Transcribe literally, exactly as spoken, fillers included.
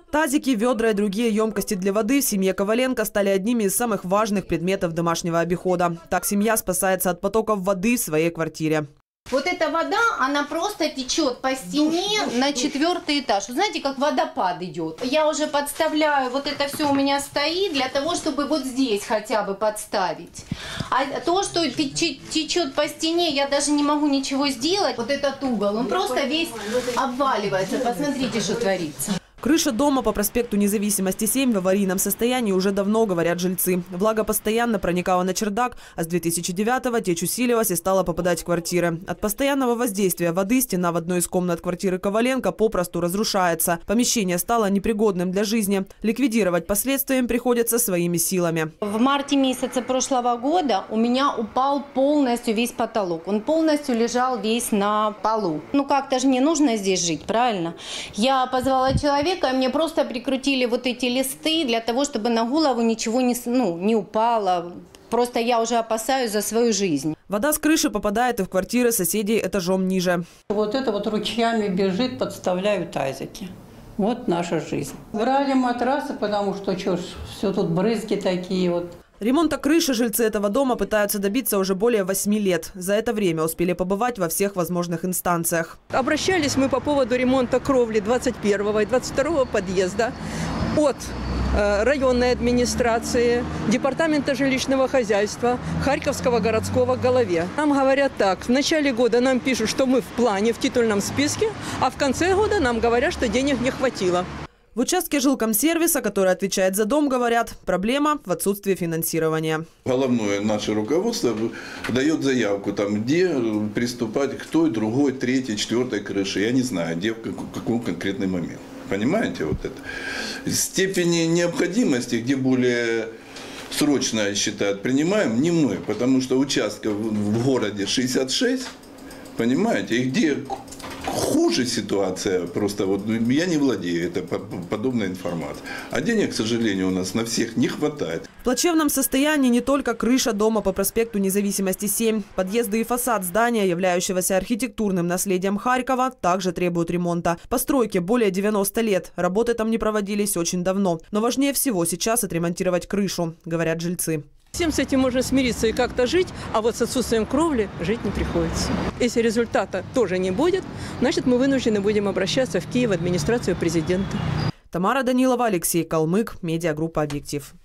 Тазики, ведра и другие емкости для воды в семье Коваленко стали одними из самых важных предметов домашнего обихода. Так семья спасается от потоков воды в своей квартире. Вот эта вода, она просто течет по стене на четвертый этаж. Вы знаете, как водопад идет. Я уже подставляю, вот это все у меня стоит для того, чтобы вот здесь хотя бы подставить. А то, что течет по стене, я даже не могу ничего сделать. Вот этот угол, он просто весь обваливается. Посмотрите, что творится. Крыша дома по проспекту Независимости семь в аварийном состоянии уже давно, говорят жильцы. Влага постоянно проникала на чердак, а с две тысячи девятого течь усиливалась и стала попадать в квартиры. От постоянного воздействия воды стена в одной из комнат квартиры Коваленко попросту разрушается. Помещение стало непригодным для жизни. Ликвидировать последствия им приходится своими силами. В марте месяце прошлого года у меня упал полностью весь потолок. Он полностью лежал весь на полу. Ну как-то же не нужно здесь жить, правильно? Я позвала человека, и мне просто прикрутили вот эти листы для того, чтобы на голову ничего не, ну, не упало. Просто я уже опасаюсь за свою жизнь. Вода с крыши попадает и в квартиры соседей этажом ниже. Вот это вот ручьями бежит, подставляю тазики. Вот наша жизнь. Брали матрасы, потому что что ж, все тут брызги такие вот. Ремонта крыши жильцы этого дома пытаются добиться уже более восьми лет. За это время успели побывать во всех возможных инстанциях. Обращались мы по поводу ремонта кровли двадцать первого и двадцать второго подъезда от э, районной администрации, департамента жилищного хозяйства, Харьковского городского голове. Нам говорят так: в начале года нам пишут, что мы в плане, в титульном списке, а в конце года нам говорят, что денег не хватило. В участке жилкомсервиса, который отвечает за дом, говорят, проблема в отсутствии финансирования. Головное наше руководство дает заявку, там, где приступать к той, другой, третьей, четвертой крыше. Я не знаю, где, в какой конкретный момент. Понимаете вот это? Степени необходимости, где более срочно считают, принимаем не мы, потому что участков в городе шестьдесят шесть, понимаете, и где хуже ситуация, просто вот я не владею это, подобной информацией. А денег, к сожалению, у нас на всех не хватает. В плачевном состоянии не только крыша дома по проспекту Независимости семь. Подъезды и фасад здания, являющегося архитектурным наследием Харькова, также требуют ремонта. Постройке более девяноста лет. Работы там не проводились очень давно. Но важнее всего сейчас отремонтировать крышу, говорят жильцы. Всем с этим можно смириться и как-то жить, а вот с отсутствием кровли жить не приходится. Если результата тоже не будет, значит мы вынуждены будем обращаться в Киев, в администрацию президента. Тамара Данилова, Алексей Калмык, медиагруппа «Объектив».